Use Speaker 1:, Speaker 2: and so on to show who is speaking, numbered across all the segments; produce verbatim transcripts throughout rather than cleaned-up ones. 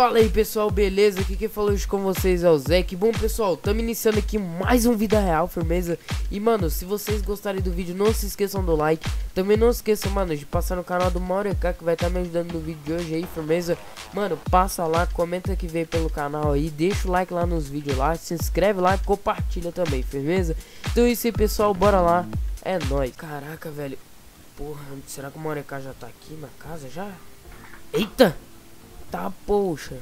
Speaker 1: Fala aí pessoal, beleza? Aqui quem falou hoje com vocês é o Zé. Que bom pessoal, estamos iniciando aqui mais um Vida Real, firmeza. E mano, se vocês gostarem do vídeo, não se esqueçam do like. Também não se esqueçam, mano, de passar no canal do Maureca, que vai estar me ajudando no vídeo de hoje aí, firmeza. Mano, passa lá, comenta que veio pelo canal aí, deixa o like lá nos vídeos lá, se inscreve lá e compartilha também, firmeza. Então é isso aí pessoal, bora lá, é nóis. Caraca, velho, porra, será que o Maureca já tá aqui na casa já? Eita! Tá, poxa.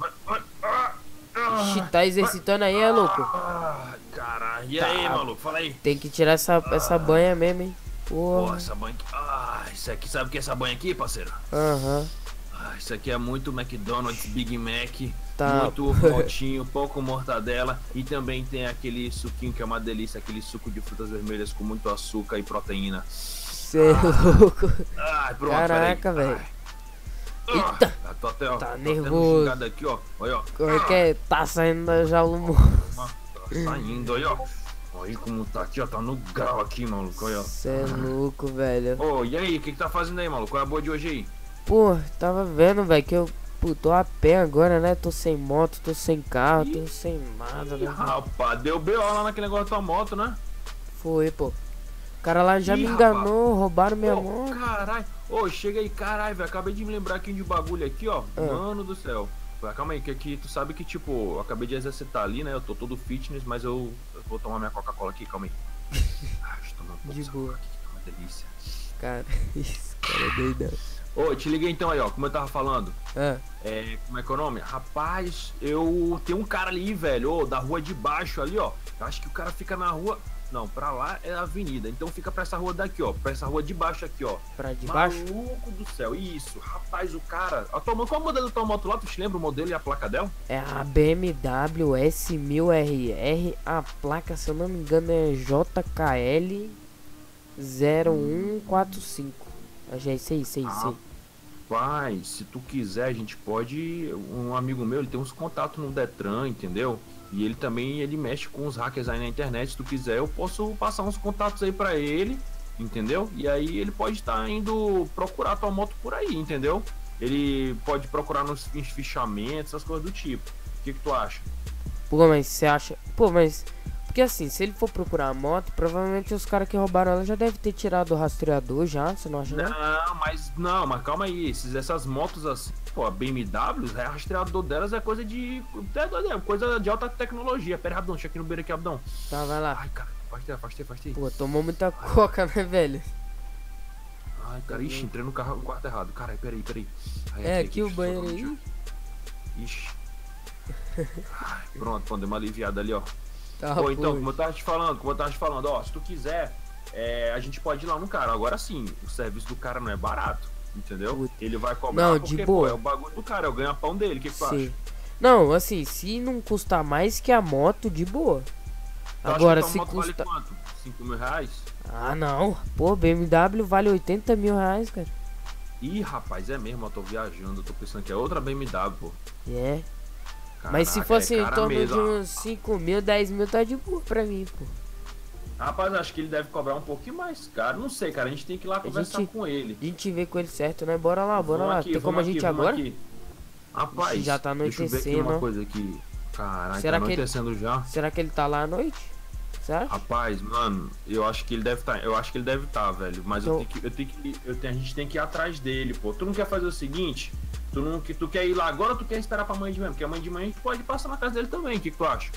Speaker 1: Ixi, tá exercitando aí, é louco?
Speaker 2: Ah, caralho. E
Speaker 1: Tá.
Speaker 2: aí, maluco? Fala aí.
Speaker 1: Tem que tirar essa, essa banha mesmo, hein?
Speaker 2: Pô,
Speaker 1: Porra.
Speaker 2: essa banha aqui. Ah, isso aqui, sabe o que é essa banha aqui, parceiro?
Speaker 1: Aham.
Speaker 2: Ah, isso aqui é muito McDonald's, Big Mac,
Speaker 1: Tá.
Speaker 2: muito potinho, pouco mortadela e também tem aquele suquinho que é uma delícia, aquele suco de frutas vermelhas com muito açúcar e proteína.
Speaker 1: Cê é louco.
Speaker 2: Ai, pronto,
Speaker 1: Caraca,
Speaker 2: peraí.
Speaker 1: velho.
Speaker 2: Ai.
Speaker 1: Eita.
Speaker 2: Ah, tô até, ó,
Speaker 1: Tá
Speaker 2: tô até
Speaker 1: nervoso.
Speaker 2: xingado aqui, ó. Olha, ó.
Speaker 1: Como é que é? Tá saindo da jaula, mo-
Speaker 2: Ah, tá saindo aí, ó. Olha como tá aqui, ó. Tá no grau aqui, maluco. Olha, ó.
Speaker 1: Cê é louco, velho.
Speaker 2: Ô, e aí, o que que tá fazendo aí, maluco? Qual é a boa de hoje aí?
Speaker 1: Pô, tava vendo, velho, que eu pô, tô a pé agora, né? Tô sem moto, tô sem carro, tô sem nada,
Speaker 2: Ih,
Speaker 1: né?
Speaker 2: rapaz, deu B O lá naquele negócio da tua moto, né?
Speaker 1: Foi, pô. O cara lá já
Speaker 2: Ih,
Speaker 1: me
Speaker 2: rapaz.
Speaker 1: enganou, roubaram minha
Speaker 2: Ô,
Speaker 1: moto.
Speaker 2: caralho. Ô, chega aí, caralho, velho. Acabei de me lembrar aqui de bagulho aqui, ó.
Speaker 1: Ah.
Speaker 2: Mano do céu. Vai, calma aí, que aqui tu sabe que, tipo, eu acabei de exercitar ali, né? Eu tô todo fitness, mas eu, eu vou tomar minha Coca-Cola aqui, calma aí. Ah, deixa eu tomar um pouco
Speaker 1: De
Speaker 2: dessa
Speaker 1: boa.
Speaker 2: Coca aqui, que é uma delícia.
Speaker 1: Cara, isso, cara, é doidão.
Speaker 2: Ô, te liguei então aí, ó, como eu tava falando.
Speaker 1: Ah,
Speaker 2: É, como é que é o nome? Rapaz, eu tenho um cara ali, velho, ô, da rua de baixo ali, ó. Eu acho que o cara fica na rua. Não, pra lá é a avenida. Então fica pra essa rua daqui, ó. Pra essa rua de baixo aqui, ó.
Speaker 1: pra de baixo?
Speaker 2: Maluco do céu, isso. Rapaz, o cara. A tua, qual é o modelo da tua moto lá? Tu te lembra o modelo e a placa dela?
Speaker 1: É a B M W S mil R R, a placa, se eu não me engano, é J K L zero um quatro cinco. Acho que é isso aí, isso aí, isso aí.
Speaker 2: Rapaz, se tu quiser, a gente pode. Um amigo meu, ele tem uns contatos no Detran, entendeu? E ele também ele mexe com os hackers aí na internet. Se tu quiser, eu posso passar uns contatos aí pra ele, entendeu? E aí ele pode estar indo procurar tua moto por aí, entendeu? Ele pode procurar nos fichamentos, essas coisas do tipo. O que que tu acha?
Speaker 1: Pô, mas você acha... Pô, mas... Porque assim, se ele for procurar a moto, provavelmente os caras que roubaram ela já devem ter tirado o rastreador já, você não acha não?
Speaker 2: Não, mas não, mas calma aí. Esses, essas motos assim, pô, a B M W, o rastreador delas é coisa de. É coisa de alta tecnologia. Pera aí, rapidão, deixa aqui no beiro aqui, rapidão.
Speaker 1: Tá, vai lá.
Speaker 2: Ai, cara, afastei, afastei, afastei.
Speaker 1: Pô, tomou muita coca, né, velho?
Speaker 2: Ai, cara, ixi, entrei no carro, no quarto errado. Caralho, peraí, peraí. Ai,
Speaker 1: É,
Speaker 2: aqui,
Speaker 1: aqui o
Speaker 2: deixa eu
Speaker 1: banheiro
Speaker 2: só-
Speaker 1: aí.
Speaker 2: deixa eu- Ixi. Ai, pronto, pô, deu uma aliviada ali, ó.
Speaker 1: Tá,
Speaker 2: Pô, então,
Speaker 1: pô.
Speaker 2: como eu tava te falando, como eu tava te falando, ó, se tu quiser, é, a gente pode ir lá no cara. Agora sim, o serviço do cara não é barato, entendeu?
Speaker 1: Puta.
Speaker 2: Ele vai cobrar
Speaker 1: Não,
Speaker 2: porque,
Speaker 1: de
Speaker 2: pô,
Speaker 1: boa.
Speaker 2: é o bagulho do cara, é o ganha-pão dele. O que, que tu acha?
Speaker 1: Sim. Não, assim, se não custar mais que a moto, de boa.
Speaker 2: Tu acha
Speaker 1: Agora,
Speaker 2: que tua
Speaker 1: se
Speaker 2: moto
Speaker 1: custa...
Speaker 2: vale quanto? cinco mil reais?
Speaker 1: Ah, não. Pô, B M W vale oitenta mil reais, cara.
Speaker 2: Ih, rapaz, é mesmo, eu tô viajando, eu tô pensando que é outra B M W, pô.
Speaker 1: É. Mas se
Speaker 2: Caraca,
Speaker 1: fosse
Speaker 2: é
Speaker 1: em
Speaker 2: cara
Speaker 1: torno
Speaker 2: mesmo,
Speaker 1: de
Speaker 2: ó.
Speaker 1: uns cinco mil, dez mil, tá de boa pra mim, pô.
Speaker 2: Rapaz, acho que ele deve cobrar um pouquinho mais caro. Não sei, cara, a gente tem que ir lá conversar
Speaker 1: gente-
Speaker 2: com ele.
Speaker 1: A gente vê com ele certo, né? Bora lá, bora
Speaker 2: Vamos
Speaker 1: lá.
Speaker 2: aqui,
Speaker 1: Tem como
Speaker 2: vamos
Speaker 1: a gente
Speaker 2: aqui, vamos
Speaker 1: agora?
Speaker 2: aqui. Rapaz,
Speaker 1: Ixi, já tá
Speaker 2: deixa eu ver aqui
Speaker 1: anoitecendo,
Speaker 2: uma
Speaker 1: ó.
Speaker 2: coisa aqui. Caralho,
Speaker 1: Será
Speaker 2: tá
Speaker 1: que ele-
Speaker 2: anoitecendo já.
Speaker 1: Será que ele tá lá à noite? Você acha?
Speaker 2: Rapaz, mano, eu acho que ele deve estar, eu acho que ele deve estar, velho, mas eu
Speaker 1: Então-
Speaker 2: tenho que, eu tenho que, eu tenho, a gente tem que ir atrás dele, pô. Tu não quer fazer o seguinte? Tu não, que tu quer ir lá agora ou tu quer esperar pra mãe de manhã? Porque a mãe de manhã a gente pode passar na casa dele também. O que, que tu acha?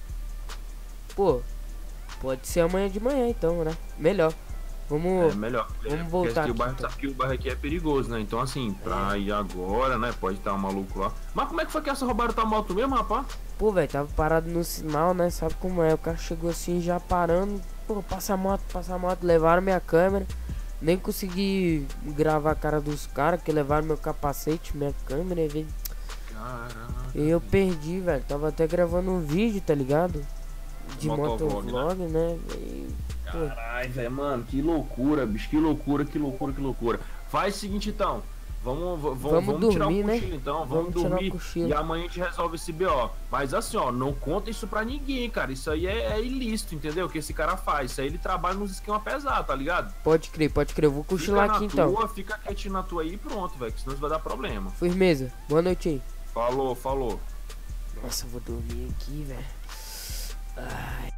Speaker 1: Pô, pode ser amanhã de manhã então, né? Melhor. Vamos.
Speaker 2: É melhor.
Speaker 1: vamos
Speaker 2: Porque
Speaker 1: voltar
Speaker 2: aqui o
Speaker 1: aqui,
Speaker 2: bairro,
Speaker 1: então.
Speaker 2: sabe que o bairro aqui é perigoso, né? Então assim, pra ir agora, né? Pode estar um maluco lá. Mas como é que foi que essa roubaram tua moto mesmo, rapaz?
Speaker 1: Pô, velho, tava parado no sinal, né? Sabe como é? O cara chegou assim já parando. Pô, passa a moto, passa a moto. Levaram minha câmera. Nem consegui gravar a cara dos caras, que levaram meu capacete, minha câmera, velho.
Speaker 2: Caraca.
Speaker 1: E eu perdi, velho. Tava até gravando um vídeo, tá ligado? De
Speaker 2: Motovlog,
Speaker 1: motovlog, né? E, pô,
Speaker 2: Caralho, velho, mano, que loucura, bicho, que loucura, que loucura, que loucura. Faz o seguinte então, vamos, vamos,
Speaker 1: Vamos
Speaker 2: vamos tirar
Speaker 1: dormir,
Speaker 2: um
Speaker 1: né?
Speaker 2: cochilo então, vamos,
Speaker 1: Vamos tirar um
Speaker 2: dormir
Speaker 1: cochilo.
Speaker 2: e amanhã a gente resolve esse B O. Mas assim, ó, não conta isso pra ninguém, cara, isso aí é, é ilícito, entendeu? O que esse cara faz, isso aí ele trabalha nos esquemas pesados, tá ligado?
Speaker 1: pode crer, pode crer. Eu vou cochilar
Speaker 2: Fica
Speaker 1: aqui
Speaker 2: na
Speaker 1: então.
Speaker 2: tua, fica quietinho na tua aí e pronto, velho, que senão isso vai dar problema.
Speaker 1: Firmeza. Boa noite aí.
Speaker 2: Falou, falou.
Speaker 1: Nossa, eu vou dormir aqui, velho. Ai.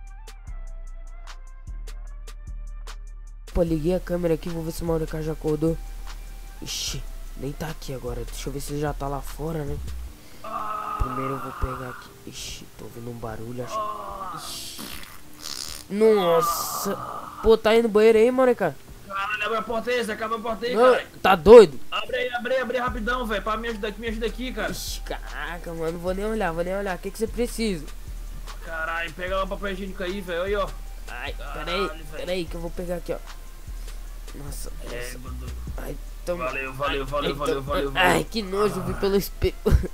Speaker 1: Pô, liguei a câmera aqui, vou ver se o Mordecai já acordou. Ixi, nem tá aqui agora. Deixa eu ver se ele já tá lá fora, né? Primeiro eu vou pegar aqui. Ixi, tô ouvindo um barulho, acho. Ixi. Nossa. Pô, tá indo no banheiro aí, Mordecai?
Speaker 2: Caralho, abre a porta aí, Zé, abre a porta aí,
Speaker 1: Não,
Speaker 2: cara.
Speaker 1: tá doido?
Speaker 2: Abre aí, abre aí, abre aí rapidão, velho, pra me ajudar aqui, me ajuda aqui, cara.
Speaker 1: Ixi, caraca, mano, não vou nem olhar, vou nem olhar. O que que você precisa?
Speaker 2: Caralho, pega lá o papel higiênico aí, velho, aí, ó.
Speaker 1: Ai,
Speaker 2: Caralho,
Speaker 1: peraí,
Speaker 2: velho.
Speaker 1: peraí que eu vou pegar aqui, ó. Nossa,
Speaker 2: É,
Speaker 1: nossa.
Speaker 2: mano.
Speaker 1: Ai, toma.
Speaker 2: Valeu, valeu, valeu,
Speaker 1: Ai,
Speaker 2: valeu,
Speaker 1: toma.
Speaker 2: valeu, valeu.
Speaker 1: Ai, que nojo, vi pelo espelho.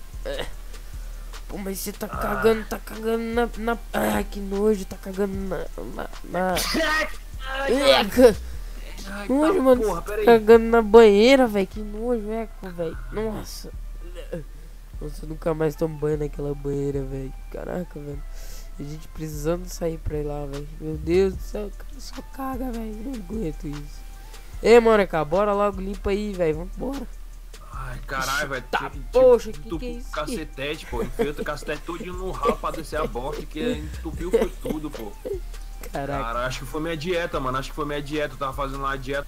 Speaker 1: Pô, mas você tá cagando, tá cagando na, na... Ai, que nojo, tá cagando na... na, na... Eca!
Speaker 2: Ai,
Speaker 1: Nojo,
Speaker 2: tá,
Speaker 1: mano,
Speaker 2: porra,
Speaker 1: você tá
Speaker 2: peraí.
Speaker 1: cagando na banheira, velho. Que nojo, eco, velho. Nossa. Nossa, eu nunca mais tomo banho naquela banheira, velho. Caraca, velho. A gente precisando sair pra ir lá, velho. Meu Deus do céu, o cara só caga, velho. Não aguento isso. Ei, Mônica, bora logo, limpa aí, velho. Vambora.
Speaker 2: Ai, caralho, velho.
Speaker 1: Tá,
Speaker 2: tinha que-
Speaker 1: poxa,
Speaker 2: tinha
Speaker 1: que que é isso aqui?
Speaker 2: Cacetete, pô. Enfia o cacetete todinho no ralo pra descer a bosta, que entupiu foi tudo, pô.
Speaker 1: Caraca,
Speaker 2: Cara, acho que foi minha dieta, mano. Acho que foi minha dieta. Eu tava fazendo lá a dieta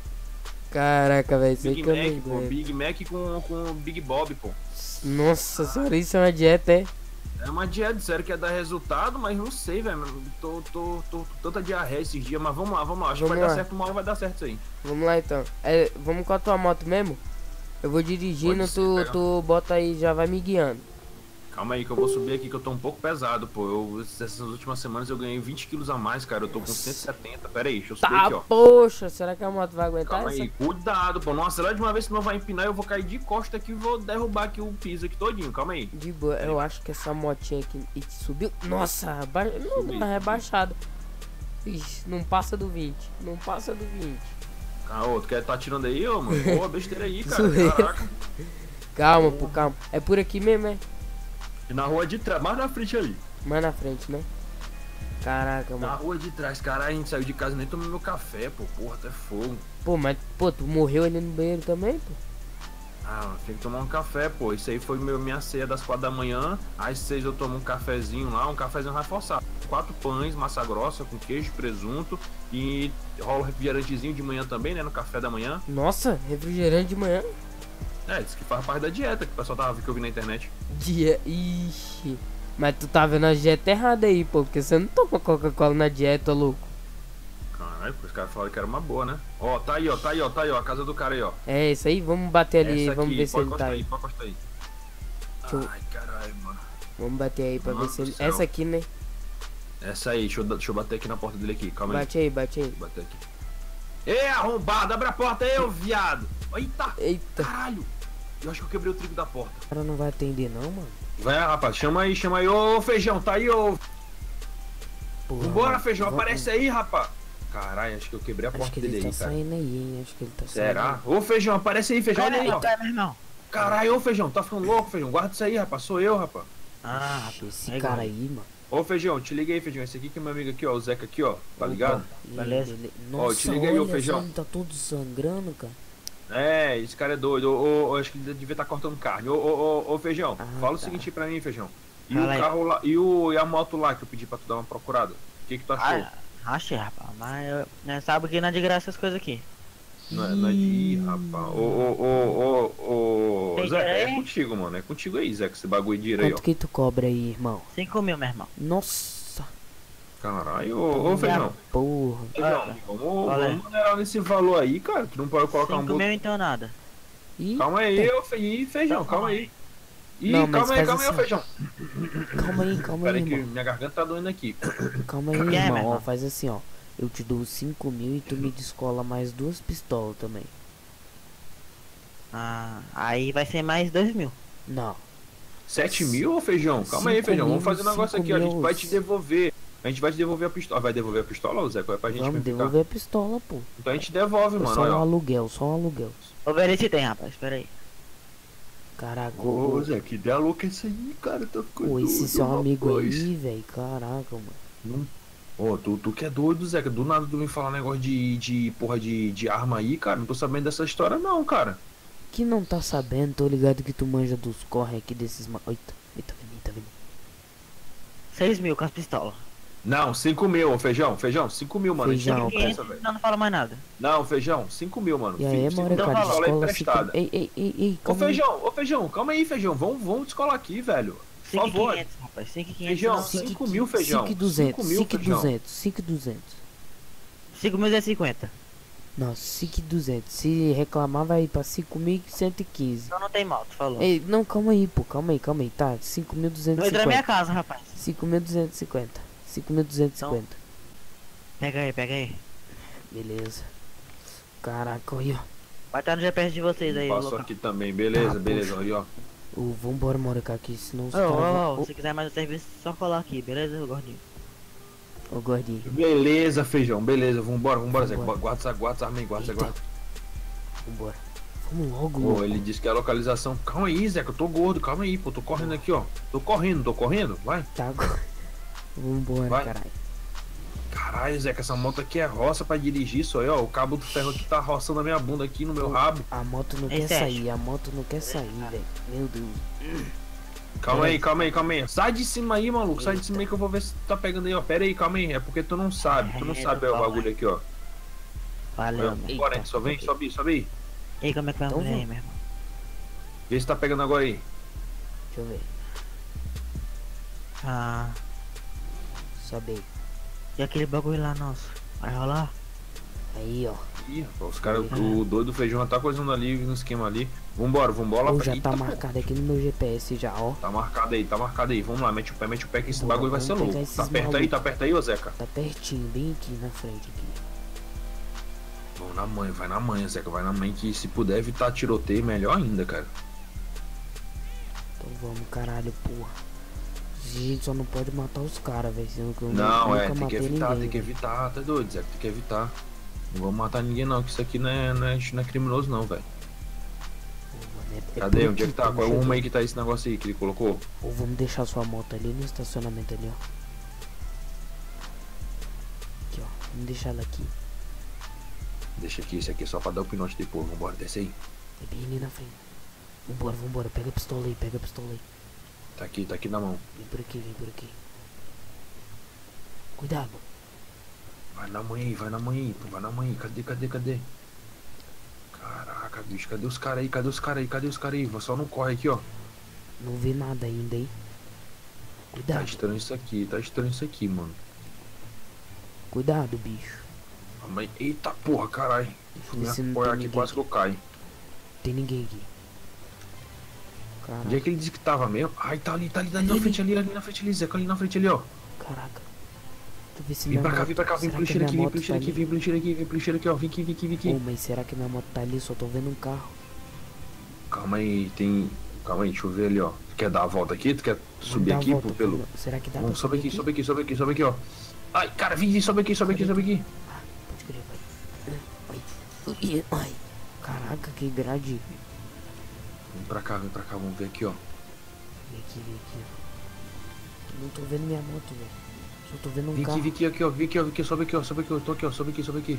Speaker 1: caraca, velho. Isso aí
Speaker 2: Big
Speaker 1: que eu não
Speaker 2: Mac, pô.
Speaker 1: aguento.
Speaker 2: Big Mac com, com Big Bob, pô.
Speaker 1: Nossa senhora, isso é uma dieta, é?
Speaker 2: É uma dieta, sério que ia dar resultado, mas não sei, velho. Tô, tô, tô, tô tanta diarreia esses dias, mas vamos lá, vamos lá. Acho
Speaker 1: Vamos
Speaker 2: que vai
Speaker 1: lá.
Speaker 2: dar certo, uma hora vai dar certo isso aí.
Speaker 1: Vamos lá então. É, vamos com a tua moto mesmo? Eu vou dirigindo,
Speaker 2: Pode ser,
Speaker 1: tu,
Speaker 2: pega.
Speaker 1: tu bota aí, já vai me guiando.
Speaker 2: Calma aí que eu vou subir aqui que eu tô um pouco pesado, pô. Eu, essas últimas semanas eu ganhei vinte quilos a mais, cara. Eu tô com cento e setenta. Pera aí, deixa eu subir
Speaker 1: Tá,
Speaker 2: aqui, ó.
Speaker 1: poxa, será que a moto vai aguentar
Speaker 2: Calma
Speaker 1: essa?
Speaker 2: aí, cuidado, pô. Não acelera de uma vez, senão vai empinar e eu vou cair de costa aqui e vou derrubar aqui o piso aqui todinho. Calma aí.
Speaker 1: De boa, eu acho que essa motinha aqui e subiu. Nossa, ba... não,
Speaker 2: Subiu.
Speaker 1: não, é baixada. Ixi, não passa do vinte. Não passa do vinte.
Speaker 2: Ah, ô, tu quer tá tirando aí, ô, mano? Pô, besteira aí, cara.
Speaker 1: Zoeira.
Speaker 2: Caraca.
Speaker 1: Calma, pô, calma. É por aqui mesmo, é?
Speaker 2: E na rua de trás, mais na frente ali.
Speaker 1: Mais na frente, né? Caraca,
Speaker 2: Na
Speaker 1: mano.
Speaker 2: rua de trás, cara, a gente saiu de casa e nem tomei meu café, pô. Porra, até fogo.
Speaker 1: Pô, mas, pô, tu morreu ali no banheiro também, pô?
Speaker 2: Ah, tem que tomar um café, pô. Isso aí foi meu, minha ceia das quatro da manhã. Às seis eu tomo um cafezinho lá, um cafezinho reforçado. Quatro pães, massa grossa com queijo, presunto. E rola um refrigerantezinho de manhã também, né? No café da manhã.
Speaker 1: Nossa, refrigerante de manhã.
Speaker 2: É, isso que faz parte da dieta que o pessoal tava que eu vi na internet.
Speaker 1: Dia. Ixi. Mas tu tá vendo a dieta errada aí, pô. Porque você não toma Coca-Cola na dieta, louco.
Speaker 2: Caralho, os caras falaram que era uma boa, né? Ó, tá aí, ó, tá aí, ó, tá aí, ó. A casa do cara aí, ó.
Speaker 1: É isso aí, vamos bater ali,
Speaker 2: Essa
Speaker 1: vamos
Speaker 2: aqui,
Speaker 1: ver se
Speaker 2: pode
Speaker 1: ele tá
Speaker 2: encostar
Speaker 1: aí.
Speaker 2: aí, pode encostar aí.
Speaker 1: Deixa eu-
Speaker 2: Ai, caralho, mano.
Speaker 1: Vamos bater aí pra ver
Speaker 2: Nossa
Speaker 1: se ele.
Speaker 2: do céu.
Speaker 1: Essa aqui, né?
Speaker 2: Essa aí, deixa eu, deixa eu bater aqui na porta dele aqui, calma aí.
Speaker 1: Bate aí, bate aí.
Speaker 2: Bater aqui. Ei, arrombado, abre a porta aí, ô viado. Eita,
Speaker 1: Eita,
Speaker 2: caralho. Eu acho que eu quebrei o trigo da porta.
Speaker 1: o cara não vai atender não, mano.
Speaker 2: Vai, rapaz, chama aí, chama aí. Ô, feijão, tá aí, ô.
Speaker 1: Porra,
Speaker 2: Vambora,
Speaker 1: mano.
Speaker 2: feijão,
Speaker 1: Vamos-
Speaker 2: aparece aí, rapaz. Caralho, acho que eu quebrei a
Speaker 1: Acho
Speaker 2: porta
Speaker 1: que
Speaker 2: dele
Speaker 1: ele tá
Speaker 2: aí, cara.
Speaker 1: saindo aí, hein? Acho que ele tá
Speaker 2: Será? Ô, feijão, aparece aí, feijão, olha aí, ó.
Speaker 3: Eita, meu irmão.
Speaker 2: Caralho, ô, feijão, tá ficando louco, feijão. Guarda isso aí, rapaz, sou eu, rapaz.
Speaker 3: Ah,
Speaker 1: saindo. Esse
Speaker 3: aí,
Speaker 1: cara
Speaker 3: mano.
Speaker 1: aí, mano.
Speaker 2: Ô, feijão, te liguei, feijão. Esse aqui que é meu amigo aqui, ó, o Zeca aqui, ó. Tá ligado?
Speaker 1: Ih,
Speaker 3: Beleza.
Speaker 1: ele-
Speaker 2: Ó,
Speaker 1: Nossa,
Speaker 2: te liga aí, ô,
Speaker 1: olha
Speaker 2: feijão.
Speaker 1: só, ele tá todo sangrando, cara.
Speaker 2: É, esse cara é doido. Ô, ô, acho que ele devia estar cortando carne. Ô, ô, ô, ô, feijão,
Speaker 1: Ah,
Speaker 2: fala o
Speaker 1: tá.
Speaker 2: seguinte pra mim, feijão. E
Speaker 3: Fala
Speaker 2: o
Speaker 3: aí.
Speaker 2: carro lá, e, o, e a moto lá que eu pedi pra tu dar uma procurada? O que que tu achou?
Speaker 3: Ah, achei, rapaz. Mas eu, né, sabe que não é de graça essas coisas aqui.
Speaker 2: Não é, não é de... Ih, rapaz. Ô, ô, ô, ô, ô,
Speaker 3: Tem
Speaker 2: Zeca, é
Speaker 3: aí?
Speaker 2: contigo, mano. É contigo aí, Zeca, esse bagulho de dinheiro aí, ó.
Speaker 1: Quanto que tu cobra aí, irmão?
Speaker 3: Cinco mil, meu irmão.
Speaker 1: Nossa,
Speaker 2: Caralho, ô, ô, feijão.
Speaker 1: porra.
Speaker 2: Feijão,
Speaker 3: Ah,
Speaker 2: vamos,
Speaker 3: olha.
Speaker 2: vamos manerar nesse valor aí, cara. Tu não pode colocar um
Speaker 3: Cinco
Speaker 2: botão.
Speaker 3: mil então nada.
Speaker 1: Ih,
Speaker 2: Calma aí, ô, fe... Ih, feijão,
Speaker 3: Então,
Speaker 2: calma aí. Ih,
Speaker 1: Não, mas
Speaker 2: calma aí,
Speaker 1: faz
Speaker 2: calma aí, ô,
Speaker 1: assim, ó.
Speaker 2: feijão.
Speaker 1: calma aí, calma
Speaker 2: Pera
Speaker 1: aí,
Speaker 2: aí que
Speaker 1: irmão.
Speaker 2: minha garganta tá doendo aqui.
Speaker 1: Calma aí,
Speaker 3: Quer,
Speaker 1: irmão.
Speaker 3: meu
Speaker 1: Ó,
Speaker 3: irmão?
Speaker 1: faz assim, ó. Eu te dou cinco mil e tu me descola mais duas pistolas também.
Speaker 3: Ah, aí vai ser mais dois mil.
Speaker 1: Não.
Speaker 2: Sete mil, ô feijão? Calma aí,
Speaker 1: Cinco
Speaker 2: feijão. Vamos
Speaker 1: mil,
Speaker 2: fazer um negócio
Speaker 1: cinco
Speaker 2: aqui, ó. A gente
Speaker 1: mil.
Speaker 2: vai te devolver. A gente vai te devolver a pistola. Vai devolver a pistola, ô Zé? Qual é pra gente
Speaker 1: Vamos
Speaker 2: verificar?
Speaker 1: devolver a pistola, pô.
Speaker 2: Então a gente devolve,
Speaker 1: É
Speaker 2: mano.
Speaker 1: só um
Speaker 2: Olha, ó.
Speaker 1: aluguel, só um aluguel.
Speaker 3: Vou ver se tem, rapaz. Espera aí.
Speaker 1: Caraca,
Speaker 2: Ô,
Speaker 1: ô,
Speaker 2: Zé, que ideia louca esse aí, cara. Tá ficando
Speaker 1: ô, esse
Speaker 2: doido,
Speaker 1: seu amigo
Speaker 2: rapaz.
Speaker 1: aí, velho. Caraca, mano.
Speaker 2: Ô, tu, tu que é doido, Zé. Do nada tu vem falar negócio de, de porra de, de arma aí, cara. Não tô sabendo dessa história, não, cara.
Speaker 1: que não tá sabendo, tô ligado que tu manja dos corre aqui desses ma... Eita, eita, vem, tá vendo?
Speaker 3: seis mil com as pistolas.
Speaker 2: Não, cinco mil, ô, feijão, feijão, cinco mil, mano.
Speaker 1: Feijão,
Speaker 2: A gente não
Speaker 3: quinhentos,
Speaker 2: pensa, velho.
Speaker 3: não, não fala mais nada.
Speaker 2: Não, feijão, cinco mil, mano.
Speaker 1: E aí,
Speaker 2: Cinco
Speaker 1: mano,
Speaker 2: mil
Speaker 1: cara,
Speaker 2: pistola
Speaker 1: descola
Speaker 2: emprestada.
Speaker 1: cinco... Ei, ei, ei, ei,
Speaker 2: Ô,
Speaker 1: calma aí.
Speaker 2: feijão, ô, feijão, calma aí, feijão. Vamos, vamos descolar aqui, velho. Por favor.
Speaker 3: cinco mil e quinhentos, rapaz. cinco mil e quinhentos.
Speaker 2: Feijão,
Speaker 3: não.
Speaker 2: cinco mil, feijão.
Speaker 1: cinco mil e duzentos,
Speaker 2: cinco mil,
Speaker 1: cinco mil e
Speaker 2: feijão.
Speaker 1: duzentos, cinco mil e duzentos.
Speaker 3: cinco mil e cinquenta.
Speaker 1: Não, cinco mil e duzentos. Se reclamar, vai pra cinco mil cento e quinze.
Speaker 3: Então não tem mal, tu falou.
Speaker 1: Ei, não, calma aí, pô, calma aí, calma aí, tá? cinco mil duzentos
Speaker 3: Não
Speaker 1: e
Speaker 3: entra na minha
Speaker 1: cinquenta.
Speaker 3: casa, rapaz.
Speaker 1: cinco mil duzentos e cinquenta. cinco mil duzentos e cinquenta.
Speaker 3: Pega aí, pega aí.
Speaker 1: Beleza. Caraca, aí, ó.
Speaker 3: Vai estar no G P S de vocês aí,
Speaker 2: Passou
Speaker 3: local.
Speaker 2: aqui também, beleza,
Speaker 1: Tá,
Speaker 2: beleza. Aí, ó.
Speaker 1: Ô, vambora, Morica, aqui, senão os
Speaker 3: Ô,
Speaker 1: caras
Speaker 3: ô,
Speaker 1: vão...
Speaker 3: ô, se quiser mais um serviço, só colar aqui, beleza, gordinho?
Speaker 1: Ô, gordinho.
Speaker 2: Beleza, feijão, beleza. Vambora, vambora, Zé.
Speaker 1: Vambora.
Speaker 2: Guarda essa, guarda essa arma aí, guarda essa,
Speaker 1: Eita.
Speaker 2: guarda.
Speaker 1: Vambora. Vamos logo,
Speaker 2: Pô,
Speaker 1: louco.
Speaker 2: ele disse que é a localização. Calma aí, Zé, que eu tô gordo, calma aí, pô. Tô correndo aqui, ó. Tô correndo, tô correndo, vai.
Speaker 1: Tá, agora. Vambora,
Speaker 2: Vai.
Speaker 1: caralho.
Speaker 2: Caralho, Zé, que essa moto aqui é roça pra dirigir, isso aí, ó. O cabo do ferro aqui tá roçando a minha bunda aqui no meu rabo.
Speaker 1: A moto não
Speaker 3: Ei,
Speaker 1: quer
Speaker 3: Sérgio.
Speaker 1: sair, a moto não quer sair, velho. Meu Deus.
Speaker 2: Calma aí,
Speaker 1: Beleza.
Speaker 2: calma aí, calma aí. Sai de cima aí, maluco. Sai de cima aí que eu vou ver se tu tá pegando aí, ó. Pera aí, calma aí. É porque tu não sabe. Tu não
Speaker 3: É,
Speaker 2: sabe
Speaker 3: não
Speaker 2: ó, o
Speaker 3: fala.
Speaker 2: bagulho aqui, ó.
Speaker 3: Valeu,
Speaker 2: Vamos,
Speaker 3: amigo.
Speaker 2: bora, só vem,
Speaker 1: ok.
Speaker 2: sobe aí, sobe aí.
Speaker 3: E aí, como é que vai a
Speaker 1: Então
Speaker 3: mulher aí,
Speaker 1: vamos.
Speaker 3: meu irmão?
Speaker 2: Vê se tá pegando agora aí.
Speaker 1: Deixa eu ver.
Speaker 3: Ah,
Speaker 1: Sobe aí.
Speaker 3: e aquele bagulho lá nosso? Vai rolar?
Speaker 1: Aí, ó.
Speaker 2: Ih, rapaz, os caras, o doido do feijão já tá coisando ali no esquema ali. Vambora, vambora.
Speaker 1: Ou
Speaker 2: pra-
Speaker 1: já
Speaker 2: Eita,
Speaker 1: tá
Speaker 2: pô.
Speaker 1: marcado aqui no meu G P S já, ó.
Speaker 2: Tá marcado aí, tá marcado aí. Vamos lá, mete o pé, mete o pé que esse
Speaker 1: Bora,
Speaker 2: bagulho vai ser
Speaker 1: vamos pegar
Speaker 2: louco.
Speaker 1: esses
Speaker 2: Tá perto aí,
Speaker 1: malucos.
Speaker 2: tá perto aí, ô Zeca?
Speaker 1: Tá pertinho, bem aqui na frente aqui.
Speaker 2: Vamos na manhã, vai na manhã, Zeca. Vai na manhã que se puder evitar tiroteio, melhor ainda, cara.
Speaker 1: Então vamos, caralho, porra. A gente só não pode matar os caras, velho. Senão que eu
Speaker 2: Não,
Speaker 1: nunca
Speaker 2: é, tem que
Speaker 1: matei
Speaker 2: evitar,
Speaker 1: ninguém,
Speaker 2: tem que
Speaker 1: velho.
Speaker 2: evitar, tá doido, Zeca, tem que evitar. Não vamos matar ninguém não, que isso aqui não é, não é, não é criminoso não, velho.
Speaker 1: Pô, mano, é- é
Speaker 2: Cadê?
Speaker 1: por
Speaker 2: Onde é que
Speaker 1: aqui,
Speaker 2: tá?
Speaker 1: então,
Speaker 2: Qual é o
Speaker 1: deixa eu
Speaker 2: rumo
Speaker 1: ver.
Speaker 2: aí que tá esse negócio aí que ele colocou?
Speaker 1: Ou vamos deixar sua moto ali no estacionamento ali, ó. Aqui, ó. Vamos deixar ela aqui.
Speaker 2: Deixa aqui, esse aqui é só pra dar o pinote depois, vambora, desce aí.
Speaker 1: É bem ali na frente. Vambora, vambora. Pega a pistola aí, pega a pistola aí.
Speaker 2: Tá aqui, tá aqui na mão.
Speaker 1: Vem por aqui, vem por aqui. Cuidado.
Speaker 2: Vai na mãe aí, vai na mãe aí, pô, vai na mãe aí, cadê, cadê, cadê? Caraca, bicho, cadê os caras aí, cadê os caras aí, cadê os caras aí? Só não corre aqui, ó.
Speaker 1: Não vê nada ainda, hein?
Speaker 2: Tá
Speaker 1: Cuidado,
Speaker 2: estranho isso aqui, tá estranho isso aqui, mano.
Speaker 1: cuidado, bicho.
Speaker 2: A mãe, eita porra, caralho.
Speaker 1: Deixa eu
Speaker 2: Me
Speaker 1: ver se não
Speaker 2: apoiar
Speaker 1: tem
Speaker 2: aqui,
Speaker 1: ninguém
Speaker 2: quase que eu
Speaker 1: aqui.
Speaker 2: caio.
Speaker 1: Tem ninguém aqui. Caraca,
Speaker 2: Onde é que ele disse que tava mesmo? Ai, tá ali, tá ali, tá ali
Speaker 1: Ali,
Speaker 2: na frente, ali, ali na frente ali, Zeca, ali na frente ali, ó.
Speaker 1: caraca. Deixa eu ver se
Speaker 2: Vem
Speaker 1: minha
Speaker 2: pra cá,
Speaker 1: moto-
Speaker 2: vem pra cá, vem
Speaker 1: será
Speaker 2: pro
Speaker 1: que
Speaker 2: lixeiro
Speaker 1: minha
Speaker 2: aqui, vem
Speaker 1: moto
Speaker 2: pro lixeiro
Speaker 1: tá
Speaker 2: aqui,
Speaker 1: ali?
Speaker 2: vem pro lixeiro aqui, vem pro lixeiro aqui, ó. Vem aqui, vem aqui, vem aqui.
Speaker 1: Ô, mas será que minha moto tá ali? Só tô vendo um carro.
Speaker 2: Calma aí, tem. Calma aí, deixa eu ver ali, ó. Tu quer dar a volta aqui? Tu quer
Speaker 1: Vamos
Speaker 2: subir
Speaker 1: dar a
Speaker 2: aqui
Speaker 1: volta,
Speaker 2: pro- pelo.
Speaker 1: vamos- Será que dá
Speaker 2: Vamos,
Speaker 1: pra
Speaker 2: sobe
Speaker 1: subir
Speaker 2: aqui, sobe aqui, sobe aqui, sobe aqui, ó. Ai, cara, vem, vem, sobe aqui, sobe aqui, sobe aqui.
Speaker 1: Ah, pode crer, vai. Ai, ai, ai. Caraca, que grade.
Speaker 2: Vem pra cá, vem pra cá, vamos ver aqui, ó.
Speaker 1: Vem aqui, vem aqui. ó. Não tô vendo minha moto, velho. Só tô vendo um
Speaker 2: Vem
Speaker 1: carro.
Speaker 2: aqui, vem aqui, aqui, ó. Vem aqui, ó, vem aqui, sobe aqui, ó, sobe aqui, ó. Tô aqui, ó, sobe aqui, sobe aqui.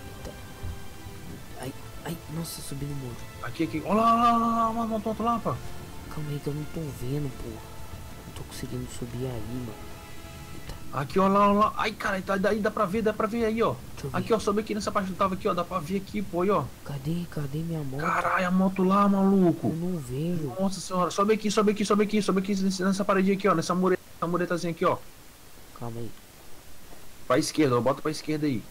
Speaker 1: Ai, ai, nossa, subi no muro.
Speaker 2: Aqui, aqui. Olha lá, lá, lá, lá, lá, lá, lá, lá, pá.
Speaker 1: Calma aí que eu não tô vendo, porra. Não tô conseguindo subir aí, mano. Eita,
Speaker 2: Aqui, ó, lá, lá, lá. Ai, cara, tá, daí dá pra ver, dá pra ver aí, ó.
Speaker 1: deixa eu ver.
Speaker 2: Aqui, ó, sobe aqui nessa parte que eu tava aqui, ó. Dá pra ver aqui, pô, aí, ó.
Speaker 1: Cadê, cadê minha moto?
Speaker 2: Caralho, a moto lá, maluco.
Speaker 1: Eu não vejo.
Speaker 2: Nossa senhora, sobe aqui, sobe aqui, sobe aqui, sobe aqui nessa nessa paredinha aqui, ó. Nessa mureta, nessa muretazinha aqui, ó.
Speaker 1: Calma aí.
Speaker 2: Pra esquerda, ó. Bota pra esquerda aí.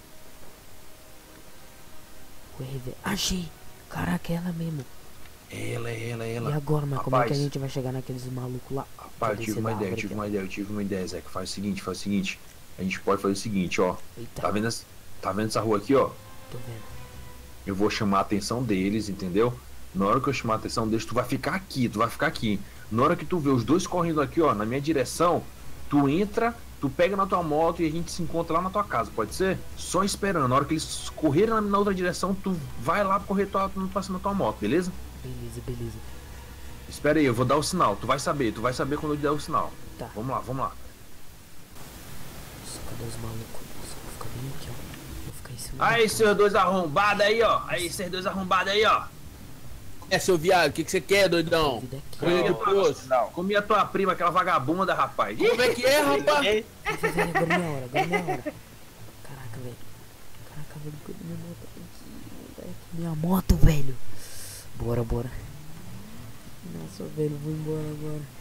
Speaker 1: Ué, velho. Achei. Caraca, é ela mesmo.
Speaker 2: É ela, é ela, é
Speaker 1: E
Speaker 2: ela.
Speaker 1: agora, mas como é que a
Speaker 2: Rapaz.
Speaker 1: gente vai chegar naqueles malucos lá?
Speaker 2: Rapaz, eu
Speaker 1: Vou
Speaker 2: tive
Speaker 1: descer
Speaker 2: uma
Speaker 1: da
Speaker 2: ideia, eu
Speaker 1: árvore
Speaker 2: tive
Speaker 1: aqui,
Speaker 2: uma ideia, eu tive uma ideia, Zé. Faz o seguinte, faz o seguinte. A gente pode fazer o seguinte, ó.
Speaker 1: ó. Eita,
Speaker 2: Tá vendo, essa- tá vendo essa rua aqui, ó?
Speaker 1: tô vendo.
Speaker 2: Eu vou chamar a atenção deles, entendeu? Na hora que eu chamar a atenção deles, tu vai ficar aqui, tu vai ficar aqui. Na hora que tu vê os dois correndo aqui, ó, na minha direção, tu entra, tu pega na tua moto e a gente se encontra lá na tua casa, pode ser? Só esperando. Na hora que eles correrem na, na outra direção, tu vai lá correr tua, pra cima da tua moto, beleza?
Speaker 1: Beleza, beleza.
Speaker 2: Espera aí, eu vou dar o sinal. Tu vai saber, tu vai saber quando eu der o sinal.
Speaker 1: Tá.
Speaker 2: Vamos lá, vamos lá.
Speaker 1: Nossa, cadê os malucos? Nossa, eu vou ficar bem aqui, ó. Vou ficar em cima.
Speaker 2: Aí,
Speaker 1: da
Speaker 2: seus dois arrombados aí, ó. Aí, vocês dois arrombados aí, ó.
Speaker 4: É, seu viado, o que, que você quer, doidão?
Speaker 1: Vida aqui.
Speaker 4: Coelho do poço.
Speaker 2: Não, comi a tua prima, aquela vagabunda, rapaz.
Speaker 4: Como é que é, rapaz?
Speaker 3: Ei,
Speaker 1: Vai, velho, agora é minha hora, agora é minha hora. Caraca, velho. Caraca, velho, cadê minha moto aqui? Minha moto, velho. Bora, bora. Nossa, velho, vou embora agora.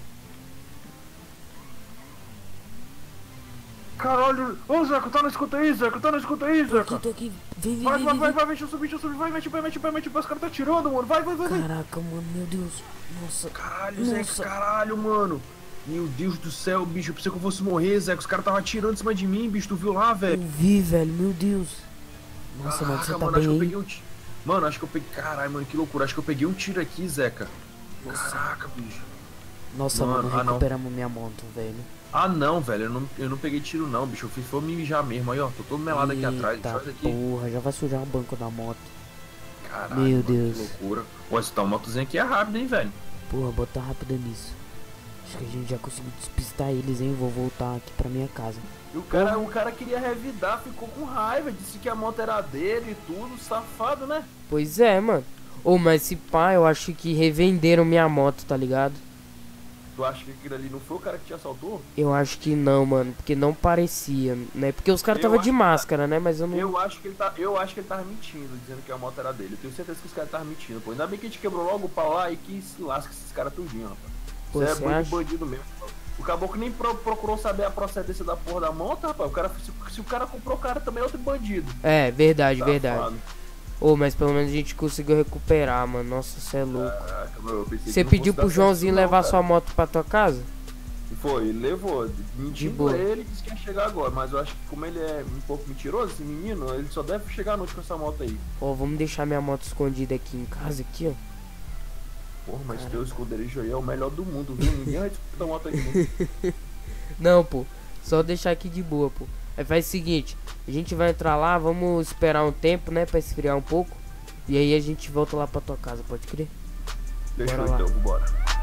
Speaker 2: Caralho, ô Zeca, tá na escuta aí, Zeca, tá na escuta aí,
Speaker 1: Tô aqui,
Speaker 2: Zeca.
Speaker 1: tô aqui. Vem, vem,
Speaker 2: Vai,
Speaker 1: vem,
Speaker 2: vai,
Speaker 1: vem,
Speaker 2: vai,
Speaker 1: vem.
Speaker 2: vai, deixa eu subir, deixa eu subir, vai, mete o pé, mete o pé, mete o pé, mete o pé, os caras tá tirando, mano, vai, vai, vai, vai.
Speaker 1: Caraca, mano, meu Deus. Nossa.
Speaker 2: Caralho,
Speaker 1: Nossa.
Speaker 2: Zeca, caralho, mano. Meu Deus do céu, bicho, eu pensei que eu fosse morrer, Zeca, os caras tava atirando em cima de mim, bicho, tu viu lá,
Speaker 1: Eu
Speaker 2: velho?
Speaker 1: vi, velho, meu Deus. Nossa, mano, você
Speaker 2: Caraca,
Speaker 1: tá
Speaker 2: mano, acho que eu
Speaker 1: bem
Speaker 2: peguei
Speaker 1: aí?
Speaker 2: um tiro. Mano, acho que eu peguei, caralho, mano, que loucura, acho que eu peguei um tiro aqui, Zeca.
Speaker 1: Nossa,
Speaker 2: Caraca, bicho.
Speaker 1: Nossa,
Speaker 2: Mano,
Speaker 1: mano,
Speaker 2: ah, não.
Speaker 1: recuperamos minha moto, velho.
Speaker 2: Ah, não, velho, eu não, eu não peguei tiro não, bicho, eu fiz foi me mijar mesmo, aí, ó, tô todo melado aqui atrás,
Speaker 1: Eita
Speaker 2: deixa eu aqui.
Speaker 1: porra, já vai sujar o banco da moto.
Speaker 2: Caralho,
Speaker 1: Meu
Speaker 2: mano,
Speaker 1: Deus.
Speaker 2: que loucura. Pô, essa tua motozinha aqui é rápida, hein, velho.
Speaker 1: Porra, bota rápido nisso. Acho que a gente já conseguiu despistar eles, hein? Vou voltar aqui pra minha casa.
Speaker 2: E o cara, o cara queria revidar, ficou com raiva, disse que a moto era dele e tudo, safado, né?
Speaker 1: Pois é, mano. Ô, mas esse pá, eu acho que revenderam minha moto, tá ligado?
Speaker 2: Tu acha que aquilo ali não foi o cara que te assaltou?
Speaker 1: Eu acho que não, mano, porque não parecia, né? Porque os caras
Speaker 2: Eu
Speaker 1: tava
Speaker 2: acho
Speaker 1: de
Speaker 2: que-
Speaker 1: máscara, né? Mas eu não...
Speaker 2: Eu acho que ele tá, eu acho que ele tava mentindo, dizendo que a moto era dele. Eu tenho certeza que os caras estavam mentindo, pô. Ainda bem que a gente quebrou logo o pau lá e que se lasca esses caras tudinho, rapaz.
Speaker 1: Pô,
Speaker 2: Isso é
Speaker 1: você
Speaker 2: bandido,
Speaker 1: acha?
Speaker 2: bandido mesmo. Pô. O caboclo nem pro- procurou saber a procedência da porra da moto, rapaz. O cara, se, se o cara comprou, o cara também é outro bandido.
Speaker 1: É, verdade,
Speaker 2: Safado.
Speaker 1: verdade. Ô, mas pelo menos a gente conseguiu recuperar, mano. Nossa, você é louco.
Speaker 2: Caraca, meu, eu pensei que
Speaker 1: Você
Speaker 2: não
Speaker 1: pediu
Speaker 2: fosse
Speaker 1: pro
Speaker 2: dar
Speaker 1: Joãozinho
Speaker 2: certo, não,
Speaker 1: levar
Speaker 2: cara.
Speaker 1: sua moto pra tua casa?
Speaker 2: Foi, ele levou. Mentindo
Speaker 1: boa.
Speaker 2: ele, disse que ia chegar agora. Mas eu acho que como ele é um pouco mentiroso, esse menino, ele só deve chegar à noite com essa moto aí.
Speaker 1: Ó, vamos deixar minha moto escondida aqui em casa, aqui, ó.
Speaker 2: Porra, mas
Speaker 1: Cara.
Speaker 2: teu esconderijo aí é o melhor do mundo, viu? Ninguém vai disputar a moto aqui.
Speaker 1: Não, pô. Só deixar aqui de boa, pô. Aí faz o seguinte. A gente vai entrar lá, vamos esperar um tempo, né? Pra esfriar um pouco. E aí a gente volta lá pra tua casa, pode crer?
Speaker 2: Deixa
Speaker 1: Bora
Speaker 2: eu
Speaker 1: lá.
Speaker 2: então, bora.